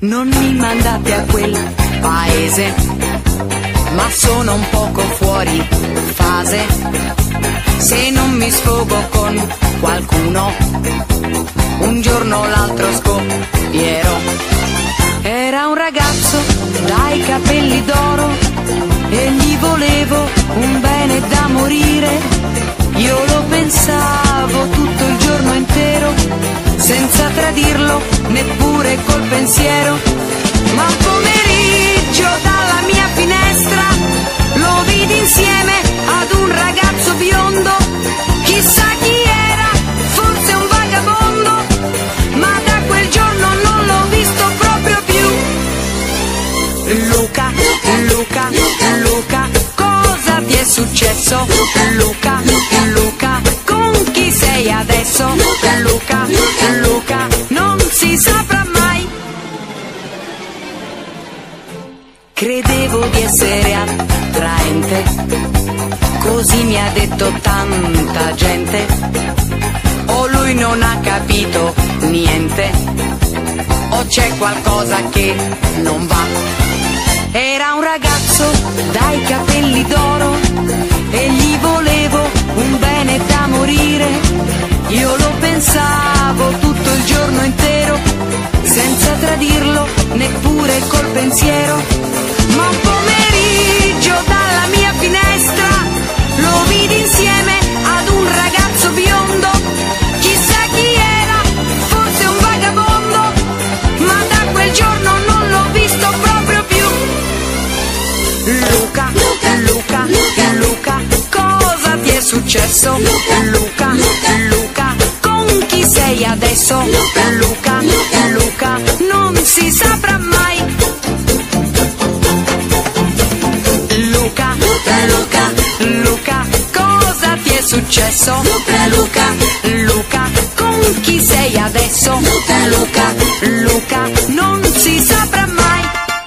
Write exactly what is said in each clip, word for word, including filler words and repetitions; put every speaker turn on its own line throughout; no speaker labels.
Non mi mandate a quel paese, ma sono un poco fuori fase. Se non mi sfogo con qualcuno, un giorno o l'altro scoppierò. Era un ragazzo dai capelli d'oro e gli volevo un bene da morire. Io lo pensavo tutto il giorno intero, senza tradirlo neppure col pensiero. Ma un pomeriggio dalla mia finestra lo vidi insieme ad un ragazzo biondo. Chissà chi era, forse un vagabondo, ma da quel giorno non l'ho visto proprio più. Luca, Luca, Luca, cosa ti è successo? Luca, Luca, con chi sei adesso? Luca, Luca, non si saprà mai. Credevo di essere attraente, così mi ha detto tanta gente. O lui non ha capito niente, o c'è qualcosa che non va. Era un ragazzo dai capelli d'oro e gli volevo un bene da morire. Io lo pensavo tutto il giorno intero, senza tradirlo neppure col pensiero. Ma un pomeriggio dalla mia finestra lo vidi insieme ad un ragazzo biondo. Chissà chi era, forse un vagabondo, ma da quel giorno non l'ho visto proprio più. Luca, Luca, Luca, cosa ti è successo? Luca, Luca, con chi sei adesso? Luca, Luca, non si saprà mai. Luca, Luca, Luca, cosa ti è successo? Luca, Luca, con chi sei adesso? Luca, Luca, non si saprà mai.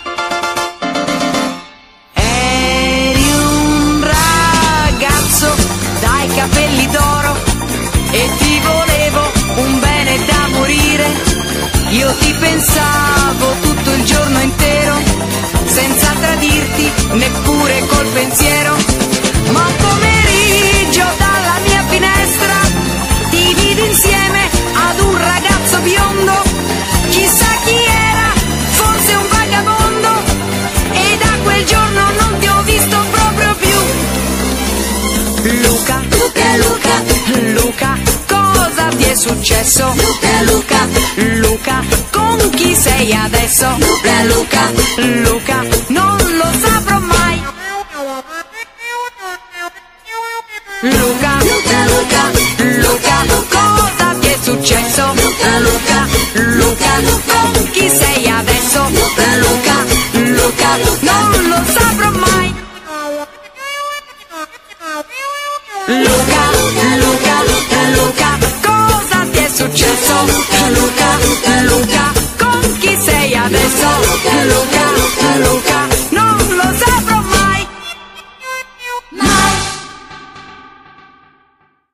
Eri un ragazzo dai capelli d'oro e ti volevo un bene da morire. Io ti pensavo tutto il giorno intero, senza tradirti neppure col pensiero. Ma un pomeriggio dalla mia finestra ti vidi insieme ad un ragazzo biondo. Chissà chi era, forse un vagabondo, e da quel giorno non ti ho visto proprio più. Luca, Luca, Luca, cosa ti è successo? Luca, Luca, con chi sei adesso? Luca, Luca,